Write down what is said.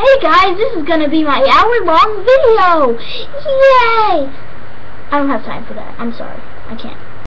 Hey guys, this is gonna be my hour-long video! Yay! I don't have time for that. I'm sorry. I can't.